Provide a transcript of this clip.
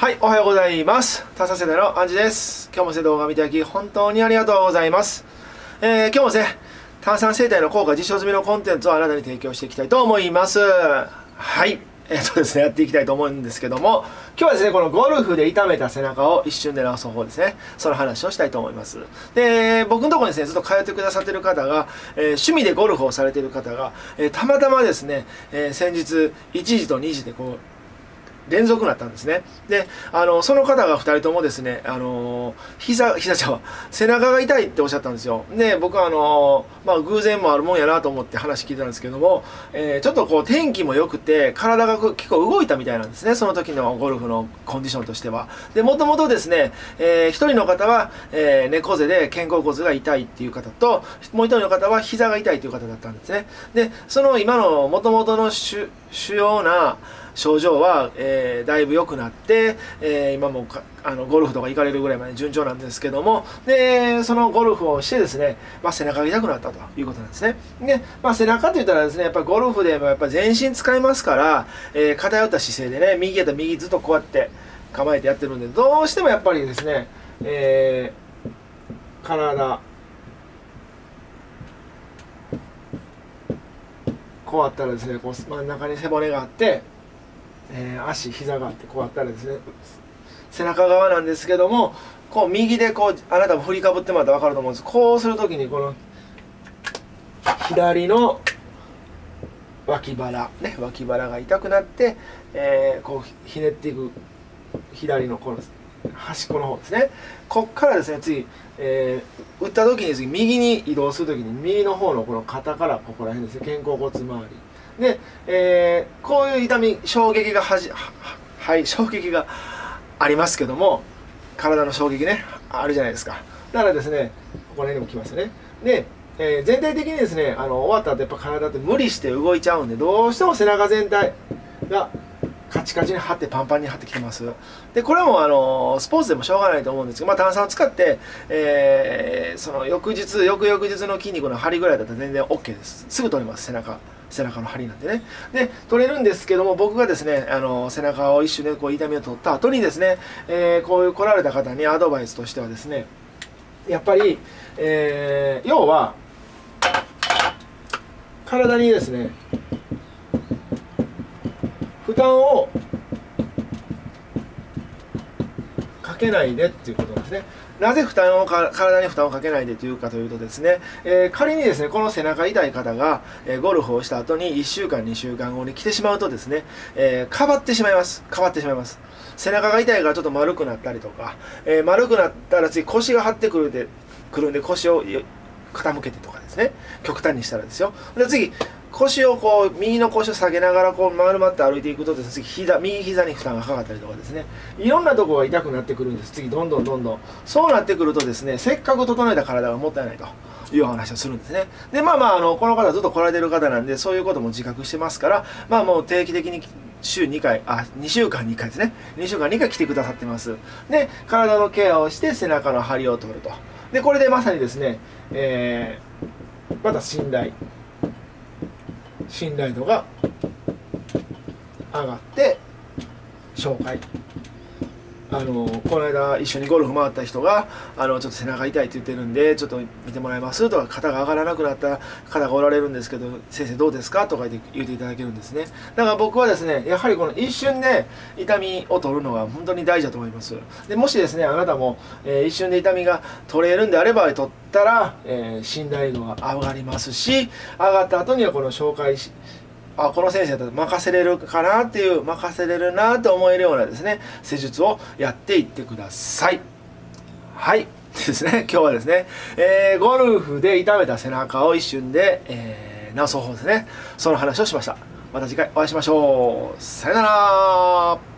はい、おはようございます。他社世代のアンジです。今日も動画を見ていただき本当にありがとうございます。今日もですね、炭酸生態の効果実証済みのコンテンツをあなたに提供していきたいと思います。はい。ですね、やっていきたいと思うんですけども、今日はですね、このゴルフで痛めた背中を一瞬で治す方法ですね、その話をしたいと思います。で、僕のところにですね、ずっと通ってくださっている方が、趣味でゴルフをされている方が、たまたまですね、先日、1時と2時でこう、連続になったんですね。で、その方が2人ともですね、背中が痛いっておっしゃったんですよ。で、僕は偶然もあるもんやなと思って話聞いたんですけども、ちょっとこう天気も良くて、体が結構動いたみたいなんですね。その時のゴルフのコンディションとしては。で、もともとですね、1人の方は、猫背で肩甲骨が痛いっていう方と、もう1人の方は膝が痛いという方だったんですね。で、その今のもともとの主要な症状は、だいぶ良くなって、今もゴルフとか行かれるぐらいまで順調なんですけども、で、そのゴルフをしてですね、背中が痛くなったということなんですね。で、背中といったらですね、やっぱりゴルフでもやっぱ全身使いますから、偏った姿勢でね、右やったら右ずっとこうやって構えてやってるんで、どうしてもやっぱりですね、体、こうあったらですね、こう真ん中に背骨があって、足、膝があってこうあったらですね、背中側なんですけども、こう右でこうあなたも振りかぶってもらったら分かると思うんです。こうするときにこの左の脇腹が痛くなって、こうひねっていく左のこの端っこの方ですね。こっからですね、次、打った時に次右に移動するときに右の方のこの肩からここら辺ですね、肩甲骨周りで、こういう痛み、衝撃がありますけども、体の衝撃ね、あるじゃないですか。だからですね、ここら辺にも来ますよね。で、全体的にですね、終わった後やっぱ体って無理して動いちゃうんで、どうしても背中全体がカチカチに張ってパンパンに張ってきてます。で、これもスポーツでもしょうがないと思うんですけど、炭酸を使って、その翌々日の筋肉の張りぐらいだったら全然 OK です。すぐ取れます、背中の張りなんでね。で、取れるんですけども、僕がですね、背中を一瞬でこう痛みを取った後にですね、こういう来られた方にアドバイスとしてはですね、やっぱり、要は、体にですね、負担をかけないでっていうことなんですね。なぜ体に負担をかけないでというかというとですね、仮にですね、この背中痛い方が、ゴルフをした後に1週間、2週間後に来てしまうとですね、変わってしまいます。背中が痛いからちょっと丸くなったりとか、丸くなったら次腰が張ってくるんで腰を傾けてとかですね、極端にしたらですよ。で次右の腰を下げながらこう丸まって歩いていくとですね、次右膝に負担がかかったりとかですね、いろんなところが痛くなってくるんです。次どんどんそうなってくるとですね、せっかく整えた体がもったいないという話をするんですね。で、この方ずっと来られてる方なんで、そういうことも自覚してますから、もう定期的に2週間に1回ですね。2週間に1回来てくださってます。で、体のケアをして背中の張りを取ると。で、これでまさにですね、また信頼度が上がって紹介、この間一緒にゴルフ回った人がちょっと背中痛いって言ってるんでちょっと見てもらえますとか、肩が上がらなくなった方がおられるんですけど先生どうですかとか言っていただけるんですね。だから僕はですね、やはりこの一瞬で痛みを取るのが本当に大事だと思います。でもしですね、あなたも、一瞬で痛みが取れるんであれば取ったら、信頼度が上がりますし、上がった後にはこの紹介この先生だったら任せれるなと思えるようなですね、施術をやっていってください。はい。ですね、今日はですね、ゴルフで痛めた背中を一瞬で、治す方法ですね。その話をしました。また次回お会いしましょう。さよなら。